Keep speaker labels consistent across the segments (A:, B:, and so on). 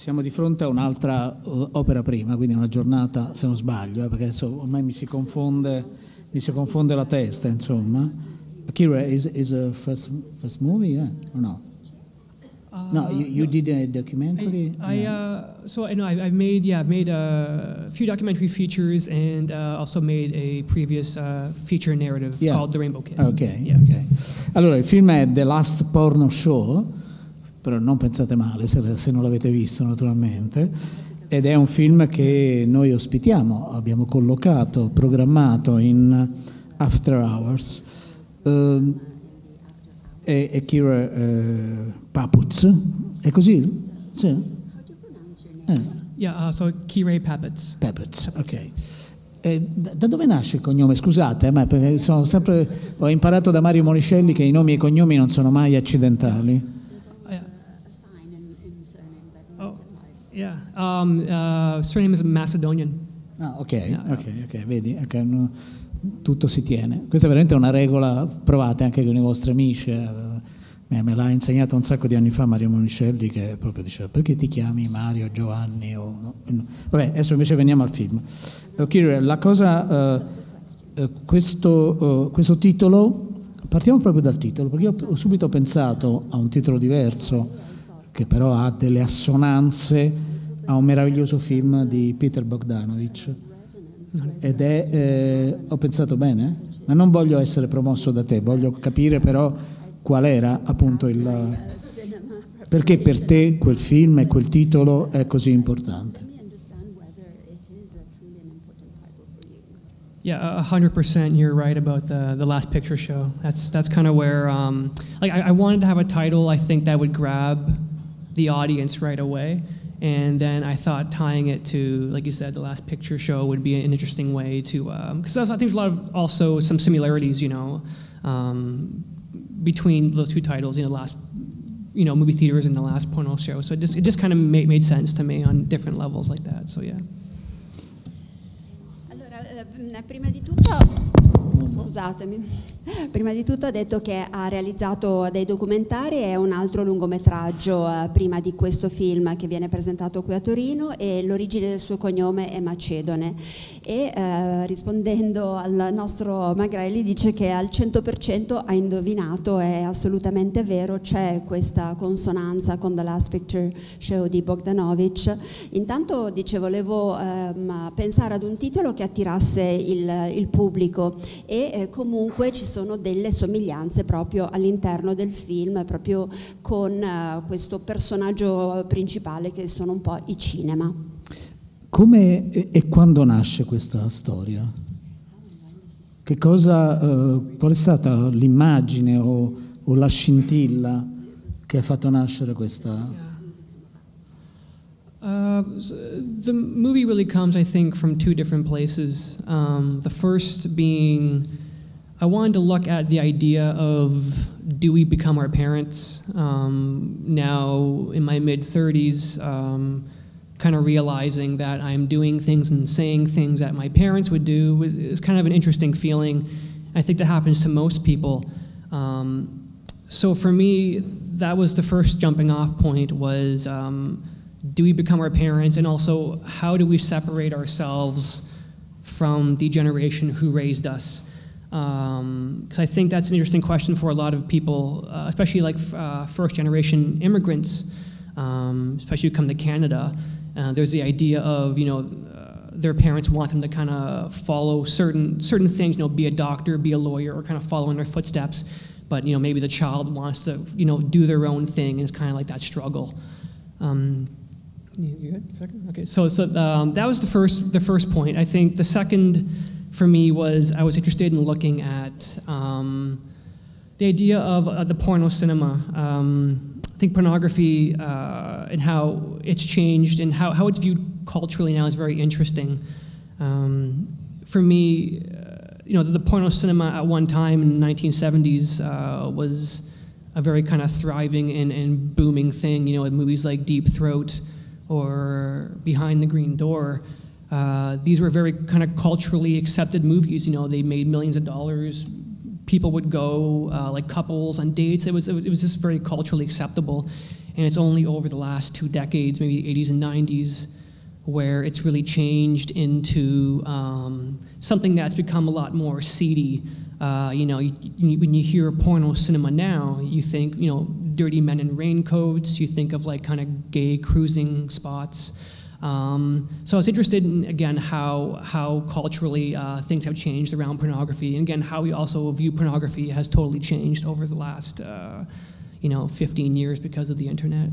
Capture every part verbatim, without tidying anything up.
A: siamo di fronte a un'altra uh, opera prima, quindi una giornata, se non sbaglio, eh, perché adesso ormai mi si confonde, mi si confonde la testa, insomma. Akira is, is a first, first movie, yeah, or no?
B: Uh,
A: no, you, you did a documentary?
B: I, I uh, so I know I, I've made, yeah, I've made a few documentary features and uh, also made a previous uh, feature narrative
A: yeah.
B: called The Rainbow Kid.
A: Ok,
B: yeah.
A: ok. Allora, il film è The Last Porno Show, però non pensate male se, se non l'avete visto naturalmente, ed è un film che noi ospitiamo, abbiamo collocato, programmato in After Hours. Uh, e, e Kira uh, Paputz, è così? Sì. Eh.
B: Yeah, uh, so Kira Paputz.
A: Paputz, ok. Eh, da, da dove nasce il cognome? Scusate, ma perché sono sempre, ho imparato da Mario Monicelli che i nomi e i cognomi non sono mai accidentali.
B: Oh, yeah. Um, uh, surname is Macedonian.
A: Ah, ok,
B: yeah,
A: ok, ok, vedi, okay, no, tutto si tiene. Questa è veramente una regola, provate anche con i vostri amici. Eh, me l'ha insegnata un sacco di anni fa Mario Monicelli, che proprio diceva: perché ti chiami Mario, Giovanni? O, no? Vabbè, adesso invece veniamo al film. Okay, la cosa, uh, uh, questo, uh, questo titolo, partiamo proprio dal titolo, perché io ho subito pensato a un titolo diverso, che però ha delle assonanze a un meraviglioso film di Peter Bogdanovich. Ed è, eh, ho pensato bene, ma non voglio essere promosso da te, voglio capire però qual era appunto il, perché per te quel film e quel titolo è così importante.
B: Yeah, a hundred percent. You're right about the the Last Picture Show. That's that's kind of where, um, like, I, I wanted to have a title I think that would grab the audience right away. And then I thought tying it to, like you said, The Last Picture Show would be an interesting way to, because um, I think there's a lot of also some similarities, you know, um, between those two titles, you know, last, you know, movie theaters and The Last Porno Show. So it just it just kind of made made sense to me on different levels like that. So yeah.
C: Allora, eh, prima di tutto, scusatemi, prima di tutto ha detto che ha realizzato dei documentari e un altro lungometraggio eh, prima di questo film che viene presentato qui a Torino, e l'origine del suo cognome è macedone, e eh, rispondendo al nostro Magrelli dice che al cento per cento ha indovinato, è assolutamente vero, c'è questa consonanza con The Last Picture Show di Bogdanovich. Intanto dice volevo ehm, pensare ad un titolo che attirasse il, il pubblico, e eh, comunque ci sono delle somiglianze proprio all'interno del film, proprio con uh, questo personaggio principale che sono un po' i cinema.
A: Come e, e quando nasce questa storia? Che cosa, uh, qual è stata l'immagine o, o la scintilla che ha fatto nascere questa?
B: Uh, the movie really comes, I think, from two different places. Um, the first being, I wanted to look at the idea of, do we become our parents? Um, now, in my mid thirties, um, kind of realizing that I'm doing things and saying things that my parents would do is, is kind of an interesting feeling. I think that happens to most people. Um, so for me, that was the first jumping off point, was um, do we become our parents, and also how do we separate ourselves from the generation who raised us? Because um, I think that's an interesting question for a lot of people, uh, especially like uh, first generation immigrants, um, especially who come to Canada. Uh, there's the idea of, you know, uh, their parents want them to kind of follow certain certain things, you know, be a doctor, be a lawyer, or kind of follow in their footsteps. But, you know, maybe the child wants to, you know, do their own thing, and it's kind of like that struggle. Um, You good? Second? Okay, so, so um, that was the first, the first point. I think the second for me was I was interested in looking at um, the idea of uh, the porno cinema. Um, I think pornography uh, and how it's changed and how, how it's viewed culturally now is very interesting. Um, for me, uh, you know, the, the porno cinema at one time in the nineteen seventies uh, was a very kind of thriving and, and booming thing, you know, with movies like Deep Throat or Behind the Green Door. Uh, these were very kind of culturally accepted movies. You know, they made millions of dollars. People would go, uh, like couples on dates. It was, it was just very culturally acceptable. and it's only over the last two decades, maybe the eighties and nineties, where it's really changed into um, something that's become a lot more seedy. Uh, you know, you, you, when you hear porno cinema now, you think, you know, dirty men in raincoats, you think of like kind of gay cruising spots. Um, so I was interested in, again, how, how culturally uh, things have changed around pornography, and again, how we also view pornography has totally changed over the last, uh, you know, fifteen years because of the internet.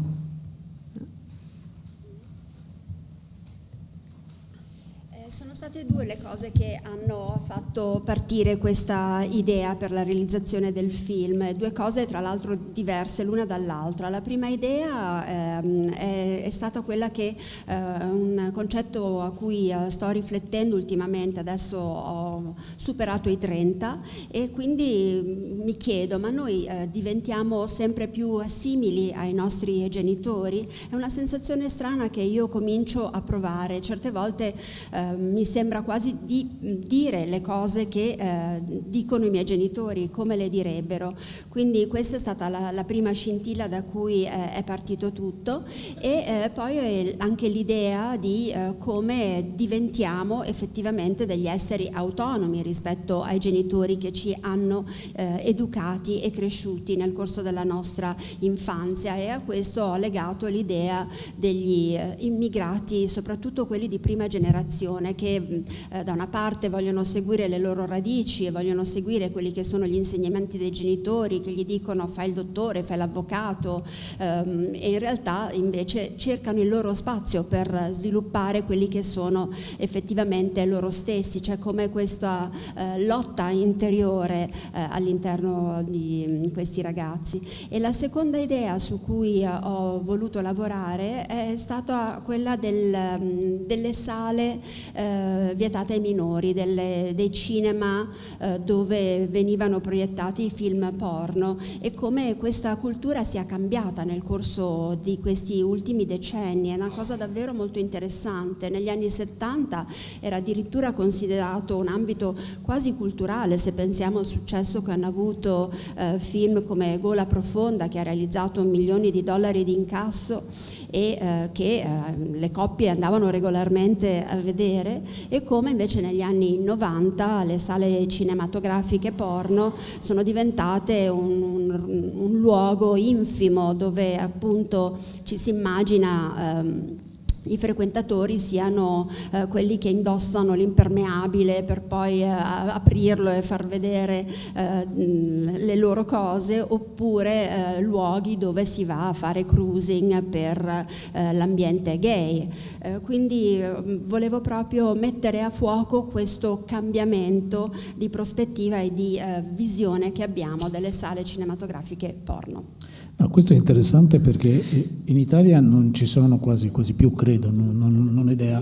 C: Sono state due le cose che hanno fatto partire questa idea per la realizzazione del film, due cose tra l'altro diverse l'una dall'altra. La prima idea ehm, è, è stata quella che eh, un concetto a cui eh, sto riflettendo ultimamente, adesso ho superato i trenta e quindi mi chiedo, ma noi eh, diventiamo sempre più simili ai nostri genitori? È una sensazione strana che io comincio a provare, certe volte eh, mi sembra quasi di dire le cose che eh, dicono i miei genitori, come le direbbero. Quindi questa è stata la, la prima scintilla da cui eh, è partito tutto, e eh, poi anche l'idea di eh, come diventiamo effettivamente degli esseri autonomi rispetto ai genitori che ci hanno eh, educati e cresciuti nel corso della nostra infanzia, e a questo ho legato l'idea degli eh, immigrati, soprattutto quelli di prima generazione, che eh, da una parte vogliono seguire le loro radici e vogliono seguire quelli che sono gli insegnamenti dei genitori che gli dicono fai il dottore, fai l'avvocato, ehm, e in realtà invece cercano il loro spazio per sviluppare quelli che sono effettivamente loro stessi, cioè come questa eh, lotta interiore eh, all'interno di questi ragazzi. E la seconda idea su cui eh, ho voluto lavorare è stata quella del, delle sale eh, vietate ai minori, delle, dei cinema eh, dove venivano proiettati i film porno, e come questa cultura sia cambiata nel corso di questi ultimi decenni. È una cosa davvero molto interessante. Negli anni settanta era addirittura considerato un ambito quasi culturale, se pensiamo al successo che hanno avuto eh, film come Gola Profonda, che ha realizzato milioni di dollari di incasso e eh, che eh, le coppie andavano regolarmente a vedere, e come invece negli anni novanta le sale cinematografiche porno sono diventate un, un, un luogo infimo dove appunto ci si immagina ehm, i frequentatori siano eh, quelli che indossano l'impermeabile per poi eh, aprirlo e far vedere eh, le loro cose, oppure eh, luoghi dove si va a fare cruising per eh, l'ambiente gay. Eh, quindi eh, volevo proprio mettere a fuoco questo cambiamento di prospettiva e di eh, visione che abbiamo delle sale cinematografiche porno.
A: No, questo è interessante perché in Italia non ci sono quasi, quasi più, credo, non, non, non ho idea,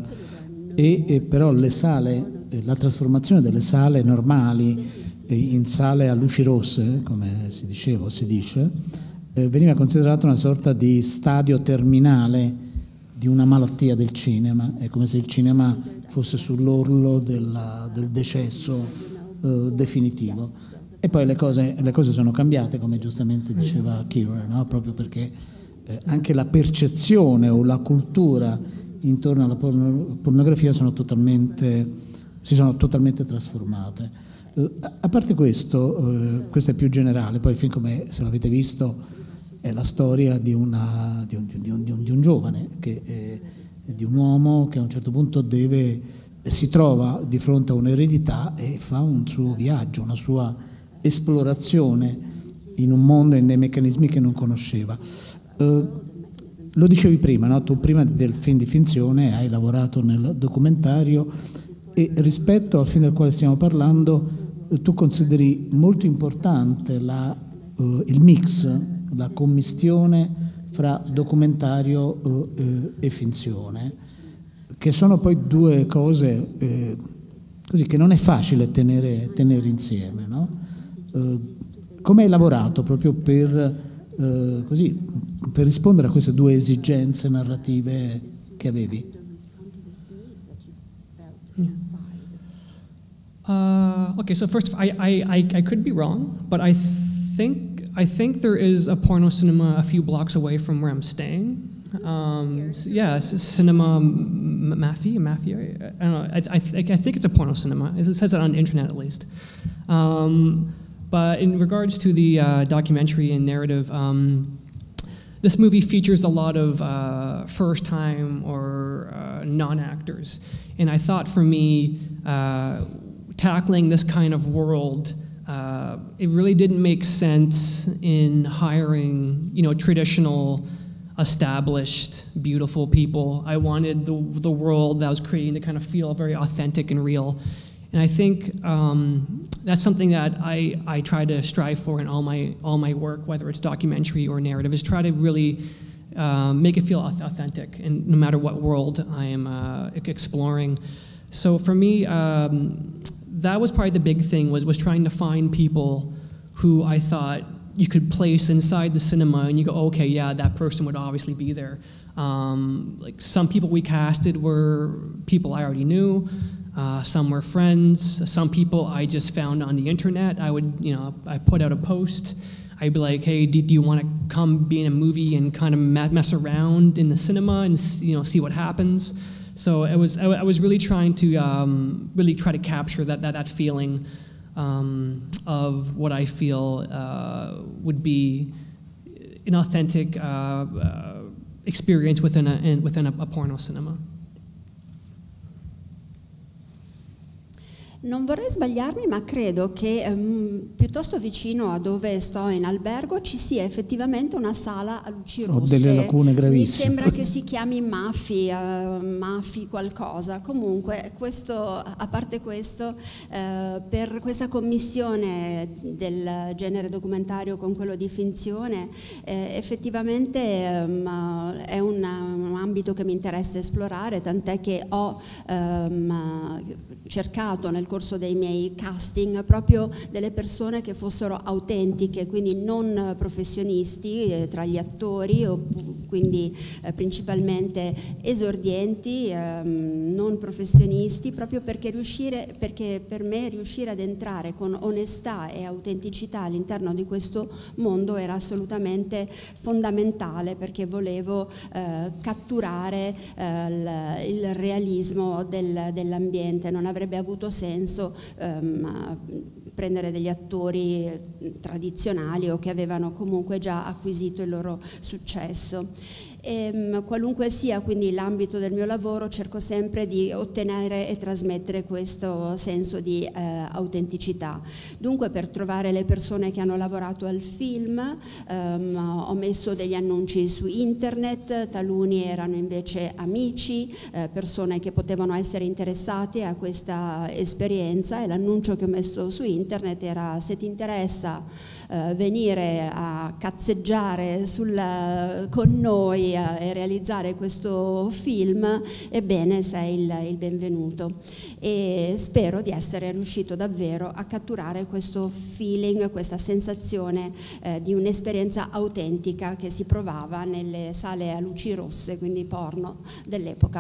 A: e, e però le sale, la trasformazione delle sale normali in sale a luci rosse, come si diceva o si dice, eh, veniva considerata una sorta di stadio terminale di una malattia del cinema. È come se il cinema fosse sull'orlo della, del decesso eh, definitivo. E poi le cose, le cose sono cambiate, come giustamente diceva Kieran, no? Proprio perché eh, anche la percezione o la cultura intorno alla porno, pornografia sono totalmente, si sono totalmente trasformate. Eh, a parte questo, eh, questo è più generale, poi il film, come se l'avete visto, è la storia di, una, di, un, di, un, di, un, di un giovane, che, eh, di un uomo che a un certo punto deve, si trova di fronte a un'eredità e fa un suo viaggio, una sua esplorazione in un mondo e in dei meccanismi che non conosceva. Uh, lo dicevi prima, no? Tu prima del film di finzione hai lavorato nel documentario, e rispetto al film del quale stiamo parlando uh, tu consideri molto importante la, uh, il mix, la commistione fra documentario uh, uh, e finzione, che sono poi due cose uh, così che non è facile tenere, tenere insieme, no? Come hai lavorato proprio per, eh, così, per rispondere a queste due esigenze narrative che avevi?
B: Uh, okay, so first, I, I, I could be wrong, but I think I think there is a porno cinema a few blocks away from where I'm staying. Um, yeah, it's Cinema Mafia, Mafia. I don't know. I, I, th I think it's a porno cinema. It says it on the internet at least. Um, but in regards to the uh, documentary and narrative, um, this movie features a lot of uh, first-time or uh, non-actors, and I thought for me, uh, tackling this kind of world, uh, it really didn't make sense in hiring, you know, traditional, established, beautiful people. I wanted the, the world that I was creating to kind of feel very authentic and real. And I think um, that's something that I, I try to strive for in all my, all my work, whether it's documentary or narrative, is try to really uh, make it feel authentic, and no matter what world I am uh, exploring. So for me, um, that was probably the big thing, was, was trying to find people who I thought you could place inside the cinema and you go, okay, yeah, that person would obviously be there. Um, like some people we casted were people I already knew, uh, some were friends, some people I just found on the internet. I would, you know, I put out a post, I'd be like, hey, do, do you want to come be in a movie and kind of mess around in the cinema and, you know, see what happens? So it was, I was really trying to um, really try to capture that, that, that feeling Um, of what I feel uh, would be an authentic uh, uh, experience within a, in, within a, a porno cinema.
C: Non vorrei sbagliarmi, ma credo che ehm, piuttosto vicino a dove sto in albergo ci sia effettivamente una sala a luci rosse.
A: Ho delle lacune gravissime.
C: Mi sembra che si chiami Mafi, uh, Mafi qualcosa. Comunque, questo, a parte questo, uh, per questa commissione del genere documentario con quello di finzione, eh, effettivamente um, è un, un ambito che mi interessa esplorare, tant'è che ho um, cercato nel corso dei miei casting proprio delle persone che fossero autentiche, quindi non professionisti eh, tra gli attori, o quindi eh, principalmente esordienti, ehm, non professionisti, proprio perché riuscire, perché per me riuscire ad entrare con onestà e autenticità all'interno di questo mondo era assolutamente fondamentale, perché volevo eh, catturare eh, il, il realismo del, dell'ambiente. Non avrebbe avuto senso Um, prendere degli attori tradizionali o che avevano comunque già acquisito il loro successo. E, um, qualunque sia quindi l'ambito del mio lavoro, cerco sempre di ottenere e trasmettere questo senso di eh, autenticità. Dunque, per trovare le persone che hanno lavorato al film, um, ho messo degli annunci su internet, taluni erano invece amici, eh, persone che potevano essere interessate a questa esperienza, e l'annuncio che ho messo su internet era: se ti interessa eh, venire a cazzeggiare sul, con noi e realizzare questo film, ebbene sei il, il benvenuto. E spero di essere riuscito davvero a catturare questo feeling, questa sensazione eh, di un'esperienza autentica che si provava nelle sale a luci rosse, quindi porno, dell'epoca.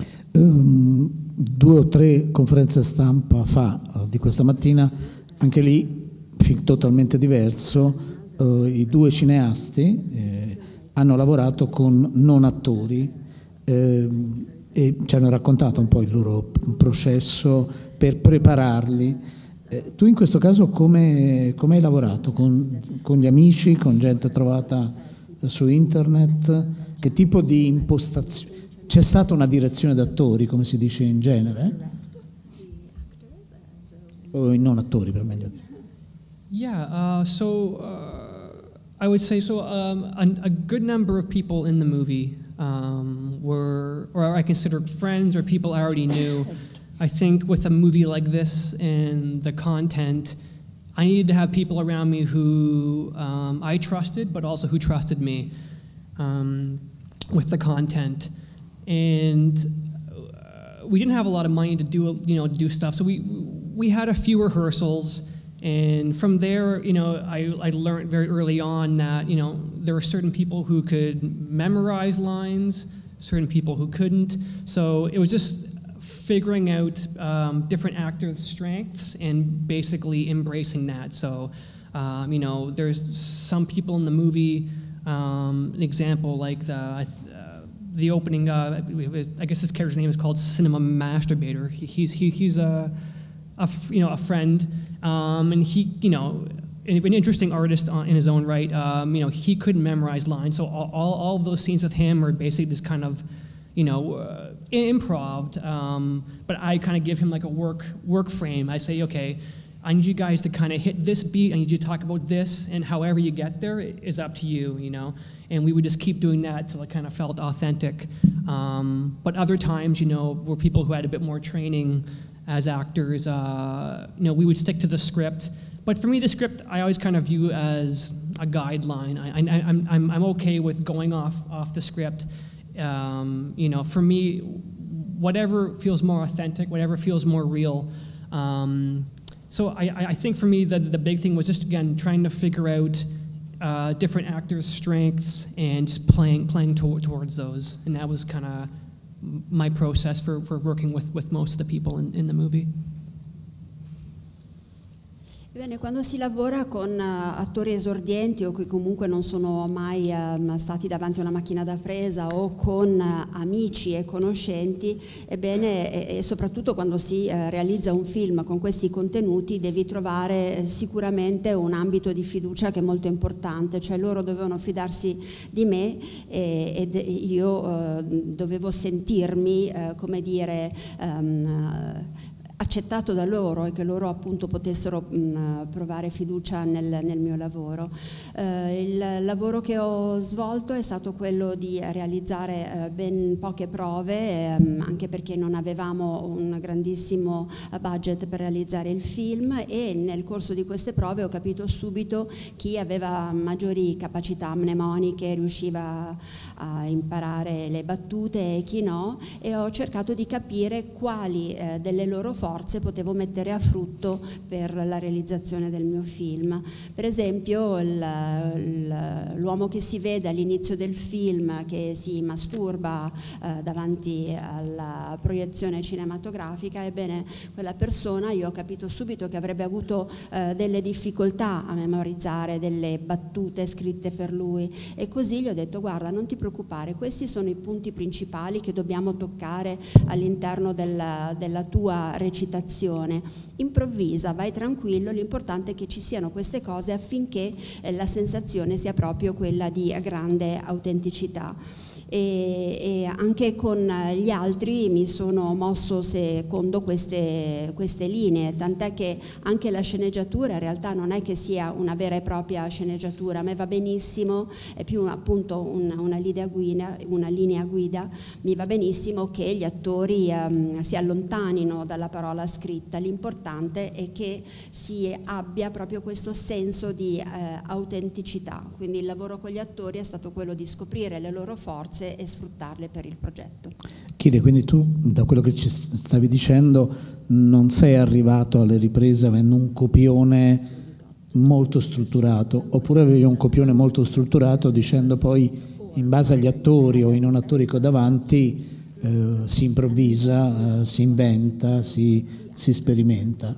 A: Um, due o tre conferenze stampa fa uh, di questa mattina, anche lì film totalmente diverso, uh, i due cineasti eh, hanno lavorato con non attori eh, e ci hanno raccontato un po' il loro processo per prepararli. Eh, tu in questo caso come, come hai lavorato? Con, con gli amici, con gente trovata su internet? Che tipo di impostazione? C'è stata una direzione d'attori, come si dice in genere? O i non attori, per meglio dire?
B: Yeah, uh, so uh, I would say so. Um, a, a good number of people in the movie um, were, or I considered friends or people I already knew. I think with a movie like this and the content, I needed to have people around me who um, I trusted, but also who trusted me um, with the content. And uh, we didn't have a lot of money to do, you know, to do stuff, so we we had a few rehearsals. And from there, you know, I, I learned very early on that, you know, there were certain people who could memorize lines, certain people who couldn't. So it was just figuring out um, different actors' strengths and basically embracing that. So Um, you know, there's some people in the movie, um, an example like the, uh, the opening, uh, I guess his character's name is called Cinema Masturbator. He, he's, he, he's a, a, you know, a friend, um, and he, you know, an interesting artist in his own right. Um, you know, he couldn't memorize lines, so all, all, all of those scenes with him are basically this kind of, you know, uh, improv. Um, but I kind of give him like a work work frame. I say, okay, I need you guys to kind of hit this beat. I need you to talk about this, and however you get there is up to you, you know. And we would just keep doing that till it kind of felt authentic. Um, but other times, you know, were people who had a bit more training as actors. Uh, you know, we would stick to the script. But for me, the script I always kind of view as a guideline. I, I, I'm, I'm, I'm okay with going off off the script. Um, you know, for me, whatever feels more authentic, whatever feels more real. Um, so I, I think for me, the, the big thing was just, again, trying to figure out uh, different actors' strengths and just playing, playing to, towards those. And that was kind of my process for, for working with, with most of the people in, in the movie.
C: Bene, quando si lavora con uh, attori esordienti o che comunque non sono mai uh, stati davanti a una macchina da presa o con uh, amici e conoscenti, ebbene, e, e soprattutto quando si uh, realizza un film con questi contenuti, devi trovare sicuramente un ambito di fiducia che è molto importante, cioè loro dovevano fidarsi di me e, ed io uh, dovevo sentirmi, uh, come dire, um, uh, accettato da loro e che loro appunto potessero mh, provare fiducia nel, nel mio lavoro. Eh, il lavoro che ho svolto è stato quello di realizzare eh, ben poche prove, ehm, anche perché non avevamo un grandissimo budget per realizzare il film, e nel corso di queste prove ho capito subito chi aveva maggiori capacità mnemoniche, riusciva a imparare le battute e chi no, e ho cercato di capire quali eh, delle loro forze potevo mettere a frutto per la realizzazione del mio film. Per esempio l'uomo che si vede all'inizio del film che si masturba eh, davanti alla proiezione cinematografica, ebbene quella persona io ho capito subito che avrebbe avuto eh, delle difficoltà a memorizzare delle battute scritte per lui, e così gli ho detto: guarda, non ti preoccupare, questi sono i punti principali che dobbiamo toccare all'interno della, della tua recitazione. Improvvisa, vai tranquillo, l'importante è che ci siano queste cose affinché eh, la sensazione sia proprio quella di grande autenticità. E, e anche con gli altri mi sono mosso secondo queste, queste linee, tant'è che anche la sceneggiatura in realtà non è che sia una vera e propria sceneggiatura, a me va benissimo, è più appunto un, una, linea guida, una linea guida, mi va benissimo che gli attori um, si allontanino dalla parola scritta, l'importante è che si abbia proprio questo senso di eh, autenticità, quindi il lavoro con gli attori è stato quello di scoprire le loro forze e sfruttarle per il progetto.
A: Kire, quindi tu, da quello che ci stavi dicendo, non sei arrivato alle riprese avendo un copione molto strutturato, oppure avevi un copione molto strutturato dicendo poi in base agli attori o ai non attori che ho davanti eh, si improvvisa, eh, si inventa, si, si sperimenta.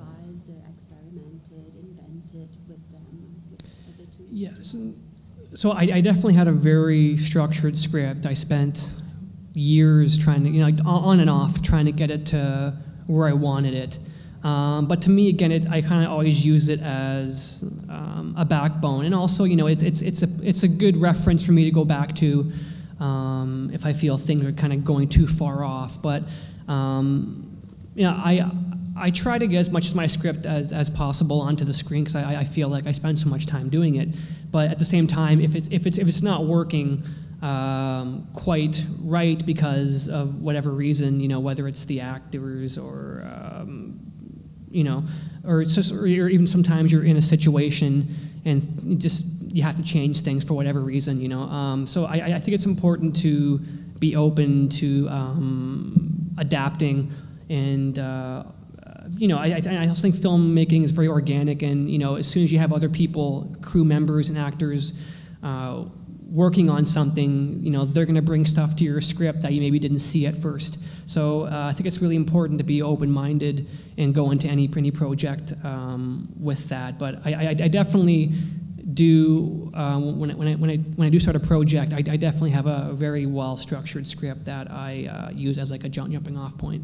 B: Yes. So I, I definitely had a very structured script. I spent years trying to, you know, like on and off, trying to get it to where I wanted it. Um, but to me, again, it, I kind of always use it as um, a backbone, and also, you know, it, it's it's a it's a good reference for me to go back to um, if I feel things are kind of going too far off. But um, you know, I. I try to get as much of my script as, as possible onto the screen because I, I feel like I spend so much time doing it. But at the same time, if it's, if it's, if it's not working um, quite right because of whatever reason, you know, whether it's the actors or, um, you know, or, it's just, or even sometimes you're in a situation and you just you have to change things for whatever reason, you know. Um, so I, I think it's important to be open to um, adapting and uh, you know, I, I also think filmmaking is very organic, and you know, as soon as you have other people, crew members and actors, uh, working on something, you know, they're going to bring stuff to your script that you maybe didn't see at first. So uh, I think it's really important to be open-minded and go into any any project um, with that. But I, I, I definitely do uh, when I, when I when I when I do start a project, I, I definitely have a very well-structured script that I uh, use as like a jumping-off point.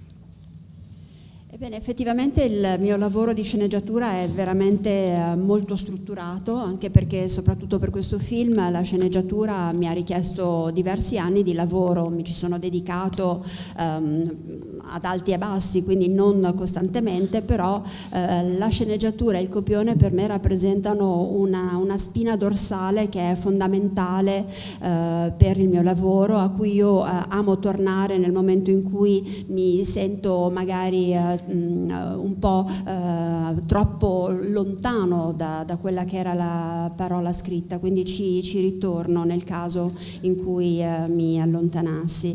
C: Ebbene, effettivamente il mio lavoro di sceneggiatura è veramente eh, molto strutturato, anche perché soprattutto per questo film la sceneggiatura mi ha richiesto diversi anni di lavoro, mi ci sono dedicato ehm, ad alti e bassi, quindi non costantemente, però eh, la sceneggiatura e il copione per me rappresentano una, una spina dorsale che è fondamentale eh, per il mio lavoro, a cui io eh, amo tornare nel momento in cui mi sento magari eh, un po' eh, troppo lontano da, da quella che era la parola scritta, quindi ci, ci ritorno nel caso in cui eh, mi allontanassi.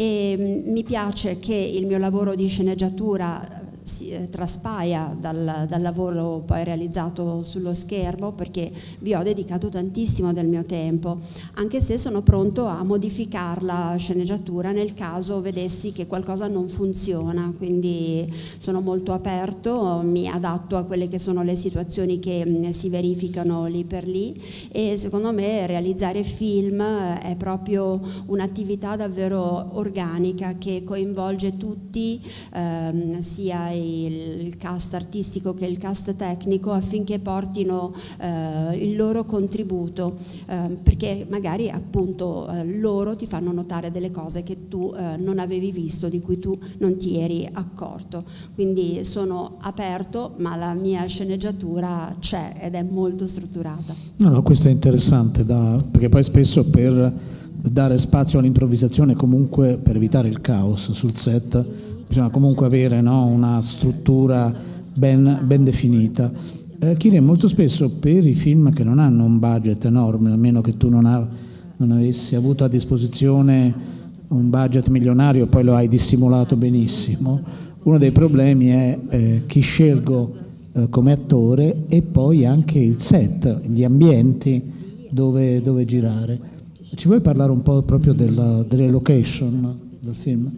C: E mh, mi piace che il mio lavoro di sceneggiatura si eh, traspaia dal, dal lavoro poi realizzato sullo schermo, perché vi ho dedicato tantissimo del mio tempo, anche se sono pronto a modificare la sceneggiatura nel caso vedessi che qualcosa non funziona, quindi sono molto aperto, mi adatto a quelle che sono le situazioni che mh, si verificano lì per lì, e secondo me realizzare film è proprio un'attività davvero organica che coinvolge tutti, ehm, sia il cast artistico che il cast tecnico, affinché portino eh, il loro contributo, eh, perché magari appunto eh, loro ti fanno notare delle cose che tu eh, non avevi visto, di cui tu non ti eri accorto. Quindi sono aperto, ma la mia sceneggiatura c'è ed è molto strutturata.
A: No, no, questo è interessante, da, perché poi spesso per dare spazio all'improvvisazione, comunque per evitare il caos sul set, bisogna comunque avere, no, una struttura ben, ben definita. Eh, Kire, molto spesso per i film che non hanno un budget enorme, a meno che tu non, ha, non avessi avuto a disposizione un budget milionario, poi lo hai dissimulato benissimo, uno dei problemi è eh, chi scelgo eh, come attore, e poi anche il set, gli ambienti dove, dove girare. Ci vuoi parlare un po' proprio della, delle location del film?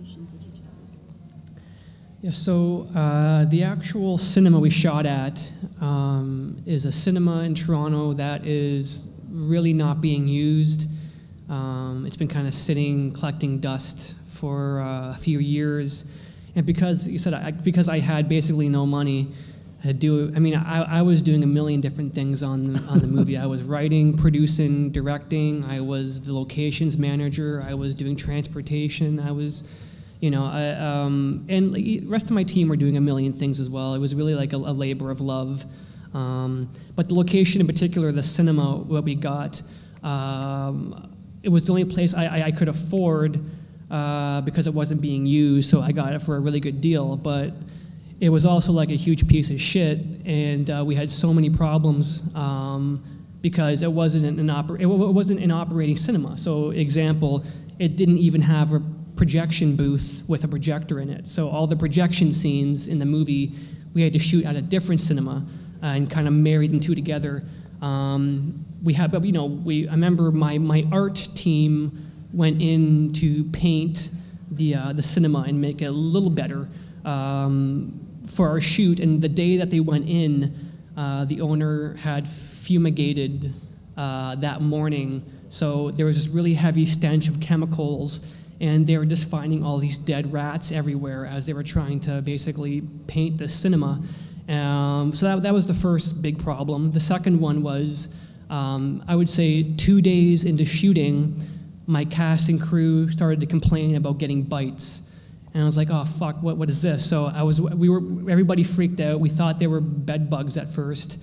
B: Yeah, so uh, the actual cinema we shot at um, is a cinema in Toronto that is really not being used. Um, it's been kind of sitting, collecting dust for uh, a few years. And because you said, I, because I had basically no money, I do. I mean, I, I was doing a million different things on the, on the movie. I was writing, producing, directing. I was the locations manager. I was doing transportation. I was, you know, I, um, and the rest of my team were doing a million things as well. It was really like a, a labor of love. Um, but the location in particular, the cinema, what we got, um, it was the only place I, I, I could afford uh, because it wasn't being used. So I got it for a really good deal. But it was also like a huge piece of shit, and uh, we had so many problems um, because it wasn't an, an oper it, it wasn't an operating cinema. So, example, it didn't even have a projection booth with a projector in it. So all the projection scenes in the movie, we had to shoot at a different cinema uh, and kind of marry them two together. Um, we had, but you know, we. I remember my my art team went in to paint the uh, the cinema and make it a little better. Um, for our shoot, and the day that they went in, uh, the owner had fumigated uh, that morning, so there was this really heavy stench of chemicals, and they were just finding all these dead rats everywhere as they were trying to basically paint the cinema. Um, so that, that was the first big problem. The second one was, um, I would say two days into shooting, my cast and crew started to complain about getting bites. And I was like, oh fuck, what what is this? So I was, we were, everybody freaked out. We thought they were bed bugs at first,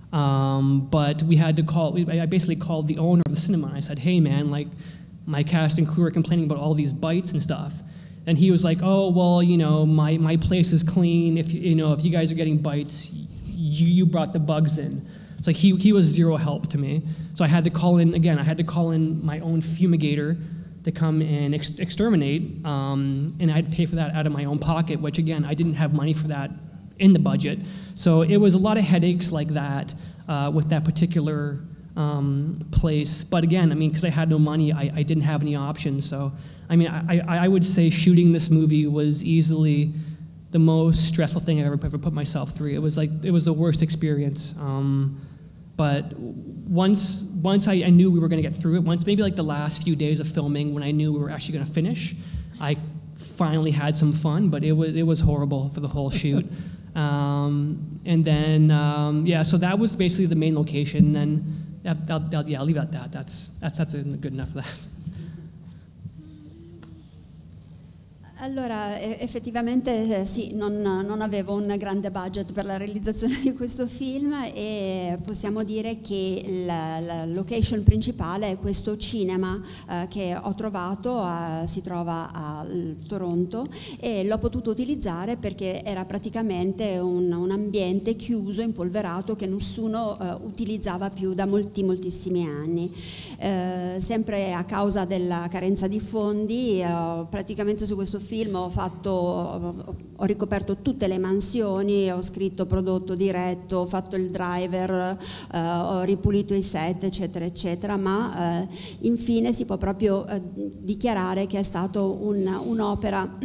B: um, but we had to call. I basically called the owner of the cinema. And I said, hey man, like, my cast and crew are complaining about all these bites and stuff. And he was like, oh well, you know, my my place is clean. If you know, if you guys are getting bites, you you brought the bugs in. So he he was zero help to me. So I had to call in again. I had to call in my own fumigator to come and ex exterminate, um, and I had to pay for that out of my own pocket, which again, I didn't have money for that in the budget. So it was a lot of headaches like that uh, with that particular um, place. But again, I mean, because I had no money, I, I didn't have any options. So, I mean, I, I would say shooting this movie was easily the most stressful thing I ever, ever put myself through. It was like, it was the worst experience. Um, but once, once I, I knew we were gonna get through it, once maybe like the last few days of filming when I knew we were actually gonna finish, I finally had some fun, but it was, it was horrible for the whole shoot. um, and then, um, yeah, so that was basically the main location. And then, I'll, I'll, yeah, I'll leave it at that. That's, that's, that's good enough for that.
C: Allora, effettivamente eh, sì, non, non avevo un grande budget per la realizzazione di questo film e possiamo dire che la, la location principale è questo cinema eh, che ho trovato, a, si trova a Toronto, e l'ho potuto utilizzare perché era praticamente un, un ambiente chiuso, impolverato, che nessuno eh, utilizzava più da molti, moltissimi anni. Eh, sempre a causa della carenza di fondi, eh, praticamente su questo film ho fatto, ho ricoperto tutte le mansioni, ho scritto prodotto diretto, ho fatto il driver, eh, ho ripulito i set, eccetera, eccetera, ma eh, infine si può proprio eh, dichiarare che è stato un, un'opera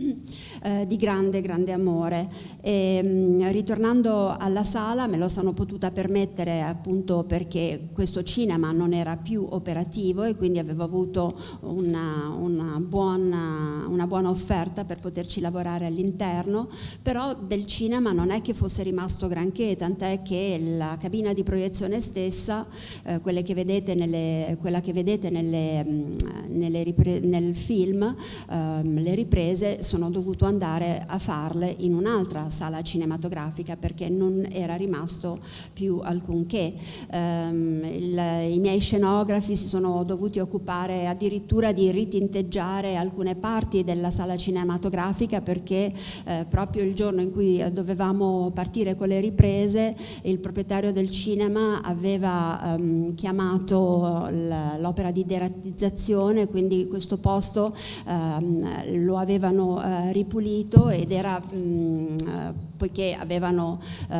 C: eh, di grande, grande amore. E, mh, ritornando alla sala me lo sono potuta permettere appunto perché questo cinema non era più operativo e quindi avevo avuto una, una buona, una buona offerta per poterci lavorare all'interno, però del cinema non è che fosse rimasto granché, tant'è che la cabina di proiezione stessa, eh, quelle che vedete nelle, quella che vedete nelle, nelle ripre, nel film, ehm, le riprese sono dovuto andare a farle in un'altra sala cinematografica perché non era rimasto più alcunché. Ehm, il, I miei scenografi si sono dovuti occupare addirittura di ritinteggiare alcune parti della sala cinematografica perché eh, proprio il giorno in cui dovevamo partire con le riprese il proprietario del cinema aveva um, chiamato l'opera di derattizzazione, quindi questo posto um, lo avevano uh, ripulito ed era um, uh, poiché avevano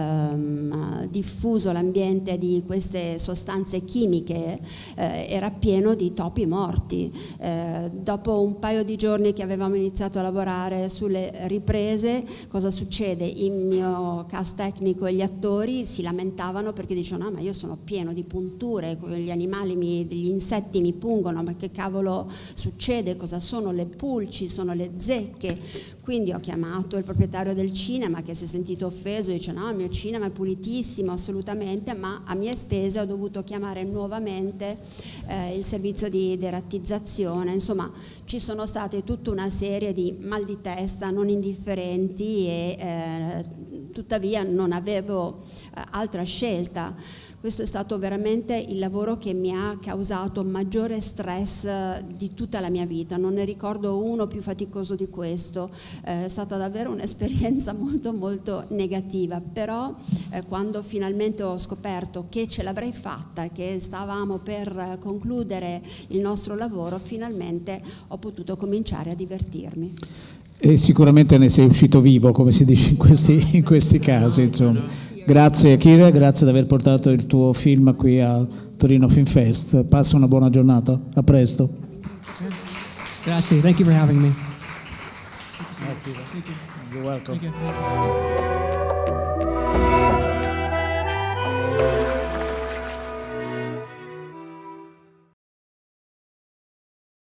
C: um, diffuso l'ambiente di queste sostanze chimiche, eh, era pieno di topi morti. Eh, dopo un paio di giorni che avevamo iniziato a lavorare sulle riprese, cosa succede? Il mio cast tecnico e gli attori si lamentavano perché dicevano: no, ma io sono pieno di punture, gli animali, mi, gli insetti mi pungono, ma che cavolo succede? Cosa sono le pulci? Sono le zecche? Quindi ho chiamato il proprietario del cinema che si è sentito offeso, dice: no, il mio cinema è pulitissimo, assolutamente, ma a mie spese ho dovuto chiamare nuovamente eh, il servizio di derattizzazione. Insomma, ci sono state tutta una serie di mal di testa non indifferenti e eh, tuttavia non avevo eh, altra scelta. Questo è stato veramente il lavoro che mi ha causato maggiore stress di tutta la mia vita, non ne ricordo uno più faticoso di questo. È stata davvero un'esperienza molto molto negativa, però eh, quando finalmente ho scoperto che ce l'avrei fatta, che stavamo per concludere il nostro lavoro, finalmente ho potuto cominciare a divertirmi.
A: E sicuramente ne sei uscito vivo, come si dice in questi, in questi casi, insomma. Grazie Kira, grazie di aver portato il tuo film qui a Torino Film Fest. Passa una buona giornata, a presto.
B: Grazie, thank you for having me.
A: Thank you. Thank you. You're welcome.
B: Thank you.